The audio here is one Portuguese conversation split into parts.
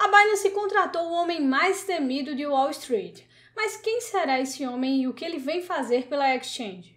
Binance contratou o homem mais temido de Wall Street. Mas quem será esse homem e o que ele vem fazer pela exchange?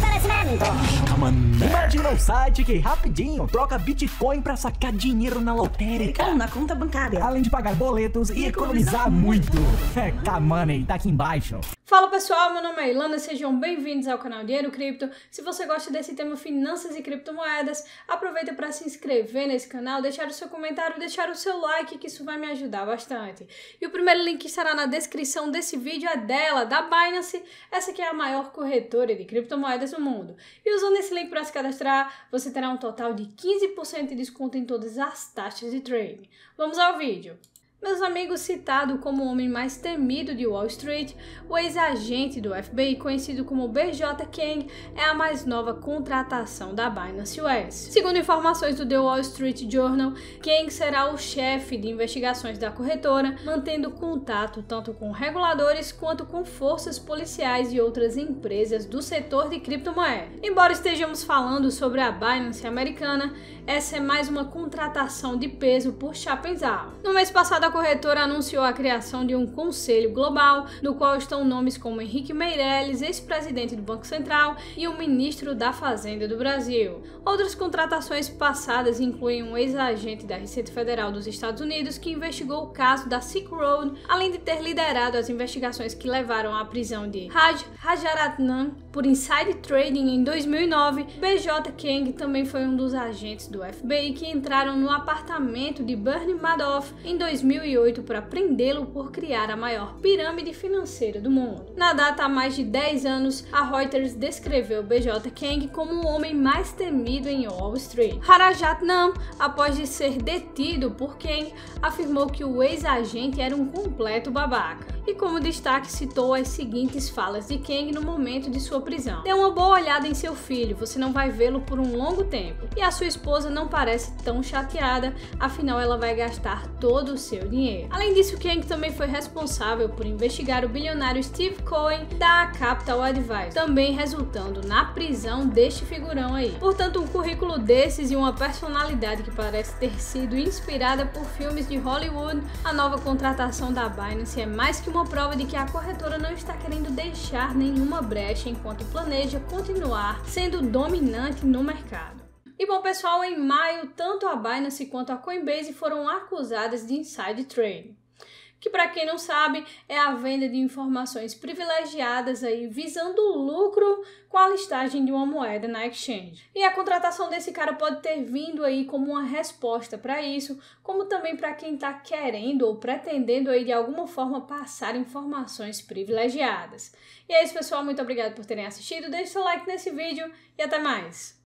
Imagina um site que rapidinho troca Bitcoin pra sacar dinheiro na lotérica. Ou na conta bancária. Além de pagar boletos e economizar muito. K-Money tá aqui embaixo. Fala pessoal, meu nome é Ilana, sejam bem-vindos ao canal Dinheiro Cripto. Se você gosta desse tema finanças e criptomoedas, aproveita para se inscrever nesse canal, deixar o seu comentário, deixar o seu like, que isso vai me ajudar bastante. E o primeiro link que estará na descrição desse vídeo é dela, da Binance, essa que é a maior corretora de criptomoedas do mundo. E usando esse link para se cadastrar, você terá um total de 15% de desconto em todas as taxas de trading. Vamos ao vídeo. Meus amigos, citado como o homem mais temido de Wall Street, o ex-agente do FBI, conhecido como BJ Kang, é a mais nova contratação da Binance US. Segundo informações do The Wall Street Journal, Kang será o chefe de investigações da corretora, mantendo contato tanto com reguladores quanto com forças policiais e outras empresas do setor de criptomoedas. Embora estejamos falando sobre a Binance americana, essa é mais uma contratação de peso por chapéus altos. No mês passado, a corretora anunciou a criação de um conselho global, no qual estão nomes como Henrique Meirelles, ex-presidente do Banco Central, e o ministro da Fazenda do Brasil. Outras contratações passadas incluem um ex-agente da Receita Federal dos Estados Unidos que investigou o caso da Silk Road, além de ter liderado as investigações que levaram à prisão de Raj Rajaratnam por inside trading em 2009. BJ Kang também foi um dos agentes do FBI que entraram no apartamento de Bernie Madoff em 2008 para prendê-lo por criar a maior pirâmide financeira do mundo. Na data há mais de 10 anos, a Reuters descreveu BJ Kang como o homem mais temido em Wall Street. Rajaratnam, após de ser detido por Kang, afirmou que o ex-agente era um completo babaca. E como destaque, citou as seguintes falas de Kang no momento de sua prisão: "Dê uma boa olhada em seu filho, você não vai vê-lo por um longo tempo. E a sua esposa não parece tão chateada, afinal ela vai gastar todo o seu dinheiro." Além disso, Kang também foi responsável por investigar o bilionário Steve Cohen da Capital Advisors, também resultando na prisão deste figurão aí. Portanto, um currículo desses e uma personalidade que parece ter sido inspirada por filmes de Hollywood, a nova contratação da Binance é mais que uma prova de que a corretora não está querendo deixar nenhuma brecha enquanto planeja continuar sendo dominante no mercado. E bom pessoal, em maio, tanto a Binance quanto a Coinbase foram acusadas de inside trading, que para quem não sabe é a venda de informações privilegiadas aí visando lucro com a listagem de uma moeda na exchange. E a contratação desse cara pode ter vindo aí como uma resposta para isso, como também para quem está querendo ou pretendendo aí de alguma forma passar informações privilegiadas. E é isso pessoal, muito obrigado por terem assistido, deixe seu like nesse vídeo e até mais!